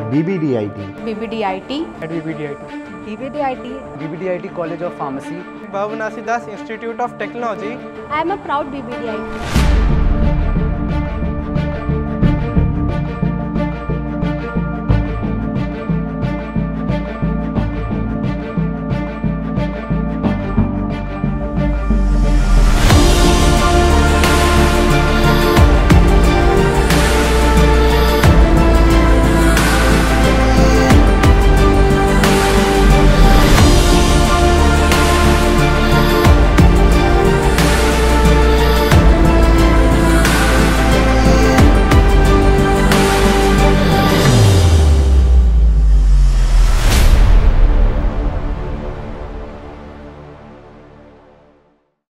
BBDIT. BBDIT. At BBDIT. BBDIT. BBDIT College of Pharmacy. Bhavanasidas Institute of Technology. I am a proud BBDIT.